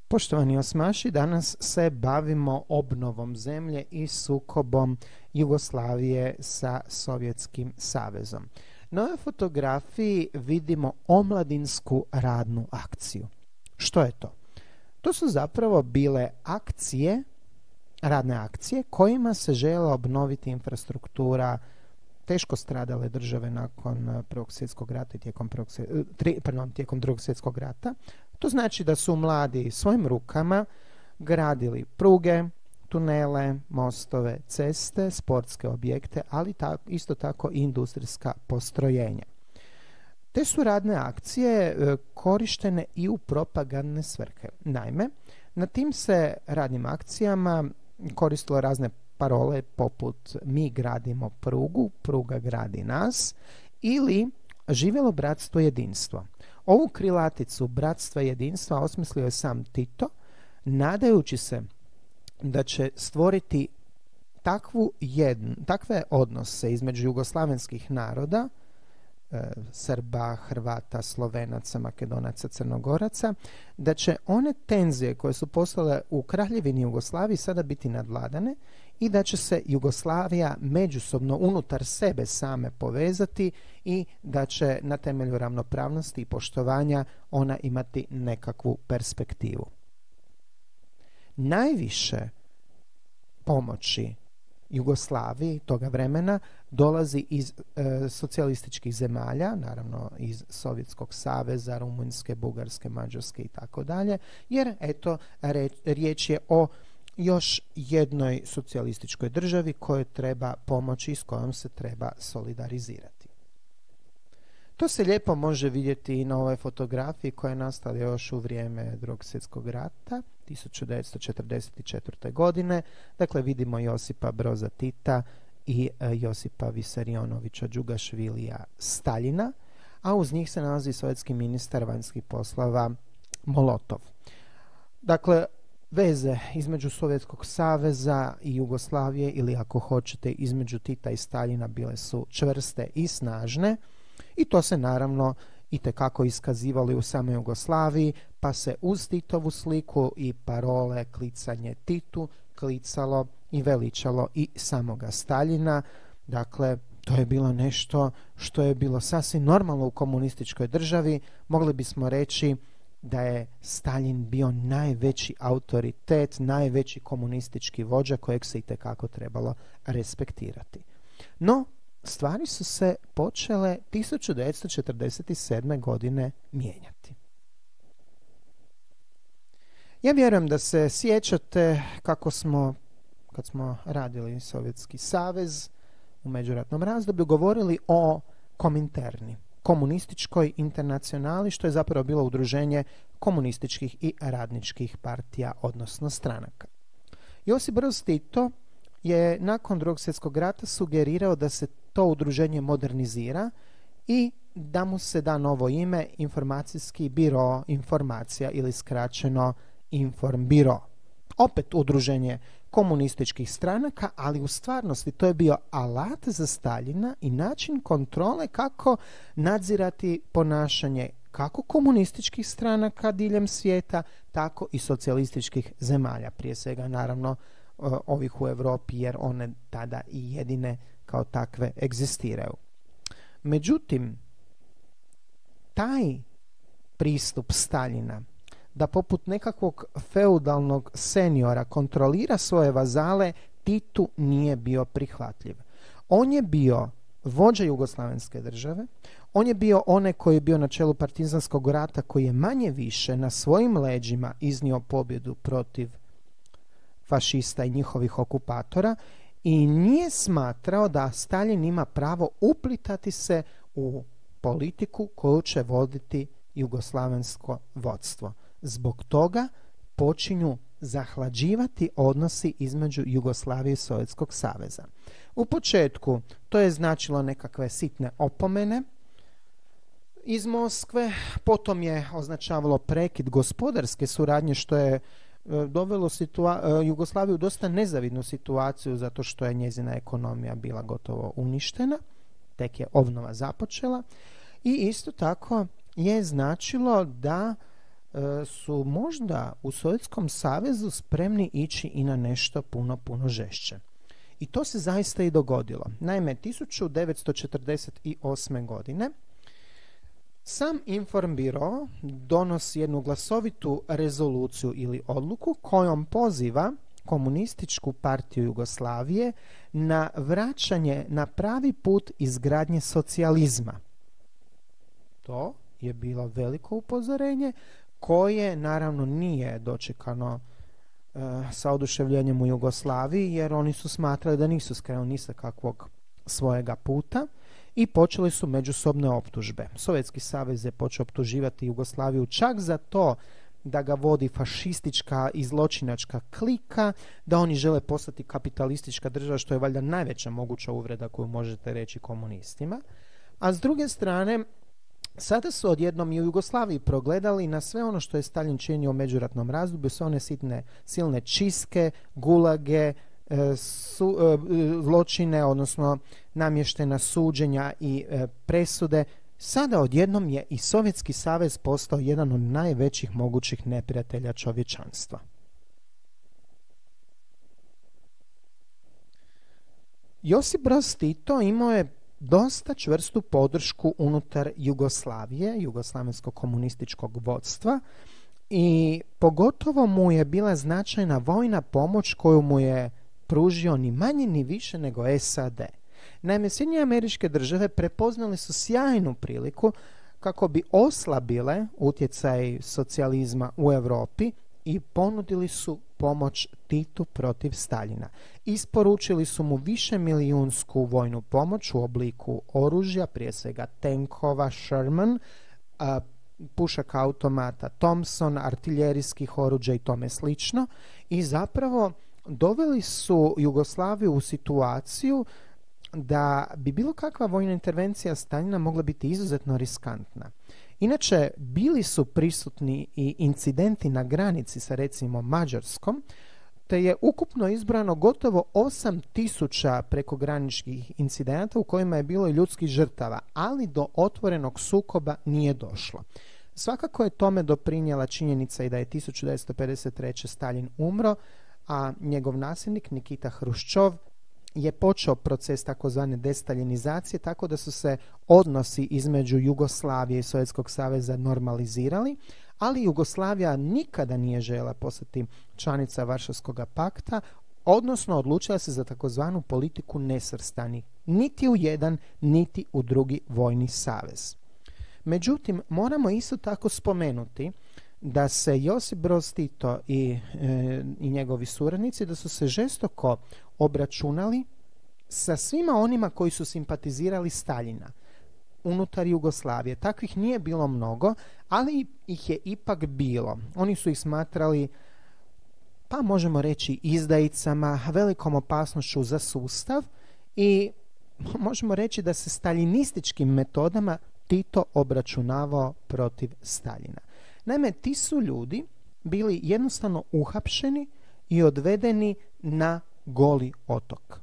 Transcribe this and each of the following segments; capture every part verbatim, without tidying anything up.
Poštovani osmaši, danas se bavimo obnovom zemlje i sukobom Jugoslavije sa Sovjetskim savezom. Na ovoj fotografiji vidimo omladinsku radnu akciju. Što je to? To su zapravo bile akcije, radne akcije kojima se željela obnoviti infrastruktura teško stradale države nakon Prvog svjetskog rata i tijekom, prvog, tri, pardon, tijekom Drugog svjetskog rata. To znači da su mladi svojim rukama gradili pruge, tunele, mostove, ceste, sportske objekte, ali ta, isto tako i industrijska postrojenja. Te su radne akcije e, korištene i u propagandne svrhe. Naime, na tim se radnim akcijama koristilo razne parole poput mi gradimo prugu, pruga gradi nas ili živjelo bratstvo jedinstvo. Ovu krilaticu bratstva jedinstva osmislio je sam Tito, nadajući se da će stvoriti takvu jedn, takve odnose između jugoslavenskih naroda, e, Srba, Hrvata, Slovenaca, Makedonaca, Crnogoraca, da će one tenzije koje su postale u Kraljevini Jugoslaviji sada biti nadvladane i da će se Jugoslavija međusobno unutar sebe same povezati i da će na temelju ravnopravnosti i poštovanja ona imati nekakvu perspektivu. Najviše pomoći Jugoslaviji toga vremena dolazi iz e, socijalističkih zemalja, naravno iz Sovjetskog saveza, Rumunjske, Bugarske, Mađarske i tako dalje, jer eto re, riječ je o još jednoj socijalističkoj državi kojoj treba pomoći i s kojom se treba solidarizirati. To se lijepo može vidjeti i na ovoj fotografiji koja je nastala još u vrijeme Drugog svjetskog rata, tisuću devetsto četrdeset četvrte. godine. Dakle, vidimo Josipa Broza Tita i e, Josipa Visarionovića Džugašvilija Staljina, a uz njih se nalazi sovjetski ministar vanjskih poslova Molotov. Dakle, veze između Sovjetskog saveza i Jugoslavije, ili ako hoćete između Tita i Staljina, bile su čvrste i snažne i to se naravno itekako iskazivali u samoj Jugoslaviji, pa se uz Titovu sliku i parole klicanje Titu klicalo i veličalo i samoga Staljina. Dakle, to je bilo nešto što je bilo sasvim normalno u komunističkoj državi. Mogli bismo reći da je Staljin bio najveći autoritet, najveći komunistički vođa kojeg se itekako trebalo respektirati. No, stvari su se počele tisuću devetsto četrdeset sedme. godine mijenjati. Ja vjerujem da se sjećate kako smo, kad smo radili Sovjetski savez u međuratnom razdoblju, govorili o Kominterni, komunističkoj internacionali, što je zapravo bilo udruženje komunističkih i radničkih partija, odnosno stranaka. Josip Broz Tito je nakon Drugog svjetskog rata sugerirao da se to udruženje modernizira i da mu se da novo ime Informacijski biro informacija ili skraćeno Informbiro. Opet udruženje komunističkih stranaka, ali u stvarnosti to je bio alat za Staljina i način kontrole kako nadzirati ponašanje kako komunističkih stranaka diljem svijeta, tako i socijalističkih zemalja, prije svega naravno ovih u Europi, jer one tada i jedine kao takve egzistiraju. Međutim, taj pristup Staljina da poput nekakvog feudalnog seniora kontrolira svoje vazale, Titu nije bio prihvatljiv. On je bio vođa jugoslavenske države, on je bio onaj koji je bio na čelu partizanskog rata, koji je manje više na svojim leđima iznio pobjedu protiv fašista i njihovih okupatora i nije smatrao da Staljin ima pravo uplitati se u politiku koju će voditi jugoslavensko vodstvo. Zbog toga počinju zahlađivati odnosi između Jugoslavije i Sovjetskog saveza. U početku to je značilo nekakve sitne opomene iz Moskve, potom je označavalo prekid gospodarske suradnje, što je dovelo situa- Jugoslaviju u dosta nezavidnu situaciju zato što je njezina ekonomija bila gotovo uništena, tek je obnova započela, i isto tako je značilo da su možda u Sovjetskom savezu spremni ići i na nešto puno, puno žešće. I to se zaista i dogodilo. Naime, tisuću devetsto četrdeset osme. godine sam Informbiro donosi jednu glasovitu rezoluciju ili odluku kojom poziva Komunističku partiju Jugoslavije na vraćanje na pravi put izgradnje socijalizma. To je bilo veliko upozorenje koje naravno nije dočekano uh, sa oduševljenjem u Jugoslaviji, jer oni su smatrali da nisu skrenuli ni sa kakvog svojega puta i počeli su međusobne optužbe. Sovjetski savez je počeo optuživati Jugoslaviju čak za to da ga vodi fašistička i zločinačka klika, da oni žele postati kapitalistička država, što je valjda najveća moguća uvreda koju možete reći komunistima. A s druge strane, sada su odjednom i u Jugoslaviji progledali na sve ono što je Staljin činio u međuratnom razdoblju, sve one sitne, silne čistke, gulage, e, su, e, zločine, odnosno namještena suđenja i e, presude. Sada odjednom je i Sovjetski savez postao jedan od najvećih mogućih neprijatelja čovječanstva. Josip Broz Tito imao je dosta čvrstu podršku unutar Jugoslavije, jugoslavenskog komunističkog vodstva, i pogotovo mu je bila značajna vojna pomoć koju mu je pružio ni manje ni više nego S A D. Naime, Sjedinjene Američke Države prepoznali su sjajnu priliku kako bi oslabile utjecaj socijalizma u Europi i ponudili su pomoć Titu protiv Staljina. Isporučili su mu višemilijunsku vojnu pomoć u obliku oružja, prije svega tenkova Sherman, a, pušaka automata Thompson, artiljerijskih oruđa i tome slično, i zapravo doveli su Jugoslaviju u situaciju da bi bilo kakva vojna intervencija Staljina mogla biti izuzetno riskantna. Inače, bili su prisutni i incidenti na granici sa recimo Mađarskom, te je ukupno izbrojano gotovo osam tisuća prekograničnih incidenata u kojima je bilo i ljudskih žrtava, ali do otvorenog sukoba nije došlo. Svakako je tome doprinijela činjenica i da je tisuću devetsto pedeset treće. Staljin umro, a njegov nasljednik Nikita Hruščov je počeo proces takozvane destaljinizacije, tako da su se odnosi između Jugoslavije i Sovjetskog saveza normalizirali, ali Jugoslavija nikada nije željela postati članica Varšavskog pakta, odnosno odlučila se za takozvanu politiku nesvrstanih, niti u jedan, niti u drugi vojni savez. Međutim, moramo isto tako spomenuti da se Josip Broz Tito i, e, i njegovi suradnici da su se žestoko obračunali sa svima onima koji su simpatizirali Staljina unutar Jugoslavije. Takvih nije bilo mnogo, ali ih je ipak bilo. Oni su ih smatrali, pa možemo reći, izdajicama, velikom opasnošću za sustav, i možemo reći da se staljinističkim metodama Tito obračunavao protiv Staljina. Naime, ti su ljudi bili jednostavno uhapšeni i odvedeni na Goli otok.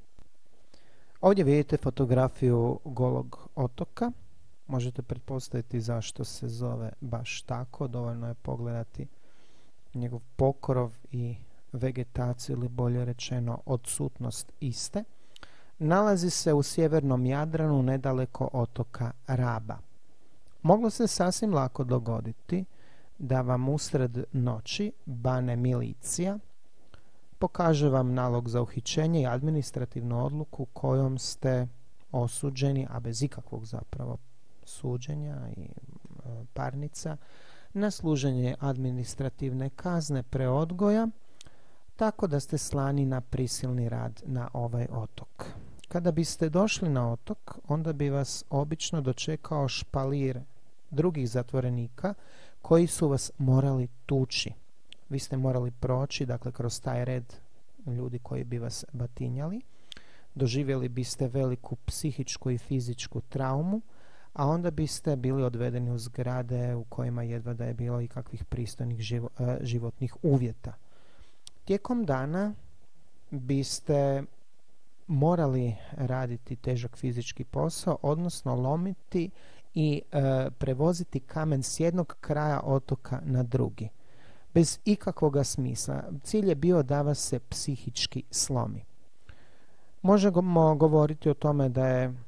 Ovdje vidite fotografiju Golog otoka. Možete pretpostaviti zašto se zove baš tako. Dovoljno je pogledati njegov pokrov i vegetaciju, ili bolje rečeno odsutnost iste. Nalazi se u sjevernom Jadranu, nedaleko otoka Raba. Moglo se sasvim lako dogoditi da vam usred noći bane milicija, pokaže vam nalog za uhićenje i administrativnu odluku kojom ste osuđeni, a bez ikakvog zapravo suđenja i e, parnica, na služenje administrativne kazne preodgoja, tako da ste slani na prisilni rad na ovaj otok. Kada biste došli na otok, onda bi vas obično dočekao špalir drugih zatvorenika koji su vas morali tući. Vi ste morali proći, dakle, kroz taj red ljudi koji bi vas batinjali. Doživjeli biste veliku psihičku i fizičku traumu, a onda biste bili odvedeni u zgrade u kojima jedva da je bilo ikakvih pristojnih živo, eh, životnih uvjeta. Tijekom dana biste morali raditi težak fizički posao, odnosno lomiti i e, prevoziti kamen s jednog kraja otoka na drugi. Bez ikakvoga smisla. Cilj je bio da vas se psihički slomi. Možemo govoriti o tome da je e,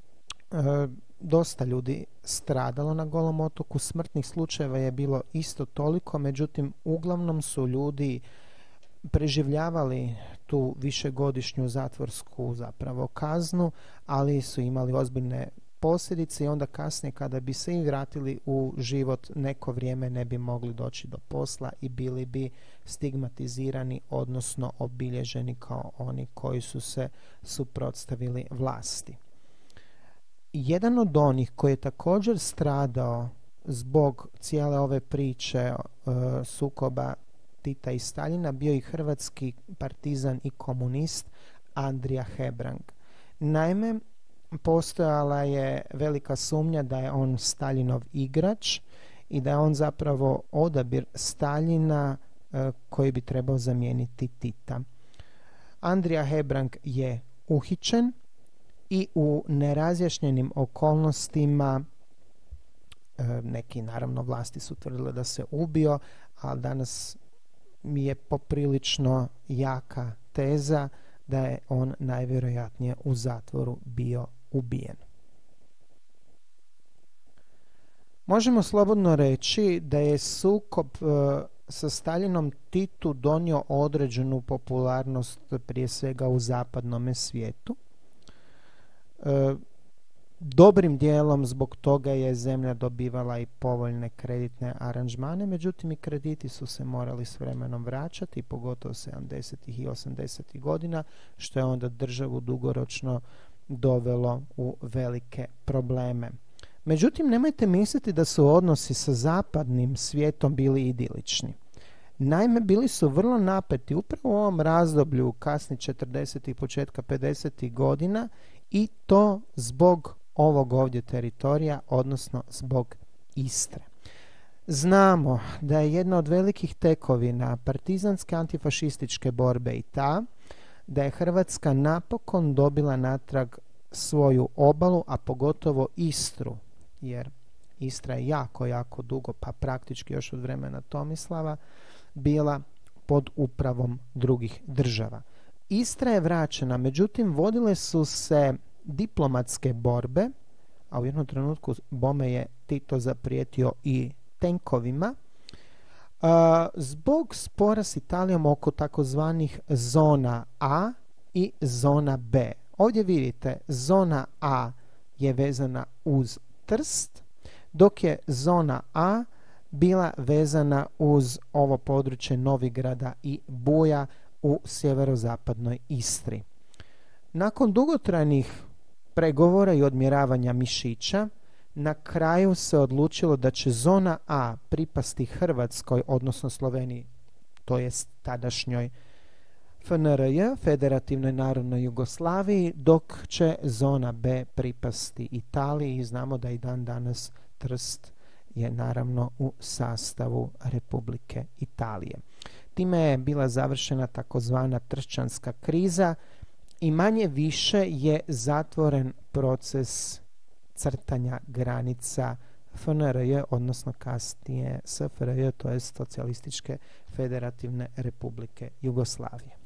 dosta ljudi stradalo na Golom otoku, smrtnih slučajeva je bilo isto toliko, međutim uglavnom su ljudi preživljavali tu višegodišnju zatvorsku zapravo kaznu, ali su imali ozbiljne posljedice i onda kasnije kada bi se i vratili u život neko vrijeme ne bi mogli doći do posla i bili bi stigmatizirani, odnosno obilježeni kao oni koji su se suprotstavili vlasti. Jedan od onih koji je također stradao zbog cijele ove priče e, sukoba Tita i Staljina bio i hrvatski partizan i komunist Andrija Hebrang. Naime, postojala je velika sumnja da je on Staljinov igrač i da je on zapravo odabir Staljina e, koji bi trebao zamijeniti Tita. Andrija Hebrang je uhićen i u nerazjašnjenim okolnostima e, neki naravno vlasti su tvrdile da se ubio, ali danas mi je poprilično jaka teza da je on najvjerojatnije u zatvoru bio ubijen. Možemo slobodno reći da je sukob e, sa Staljinom Titu donio određenu popularnost prije svega u zapadnom svijetu. E, dobrim dijelom zbog toga je zemlja dobivala i povoljne kreditne aranžmane, međutim i krediti su se morali s vremenom vraćati, pogotovo sedamdesetih i osamdesetih godina, što je onda državu dugoročno dovelo u velike probleme. Međutim, nemojte misliti da su odnosi sa zapadnim svijetom bili idilični. Naime, bili su vrlo napeti upravo u ovom razdoblju kasnih četrdesetih, početka pedesetih godina i to zbog ovog ovdje teritorija, odnosno zbog Istre. Znamo da je jedna od velikih tekovina partizanske antifašističke borbe i ta da je Hrvatska napokon dobila natrag svoju obalu, a pogotovo Istru, jer Istra je jako, jako dugo, pa praktički još od vremena Tomislava, bila pod upravom drugih država. Istra je vraćena, međutim vodile su se diplomatske borbe, a u jednom trenutku bome je Tito zaprijetio i tenkovima, uh, zbog spora s Italijom oko takozvanih zona A i zona B. Ovdje vidite, zona A je vezana uz Trst, dok je zona A bila vezana uz ovo područje Novigrada i Buja u sjeverozapadnoj Istri. Nakon dugotrajnih pregovora i odmjeravanja mišića, na kraju se odlučilo da će zona A pripasti Hrvatskoj, odnosno Sloveniji, to jest tadašnjoj F N R J, Federativnoj narodnoj Jugoslaviji, dok će zona B pripasti Italiji i znamo da i dan danas Trst je naravno u sastavu Republike Italije. Time je bila završena takozvana tršćanska kriza i manje više je zatvoren proces crtanja granica F N R J, odnosno kasnije S F R J, to je Socijalističke federativne Republike Jugoslavije.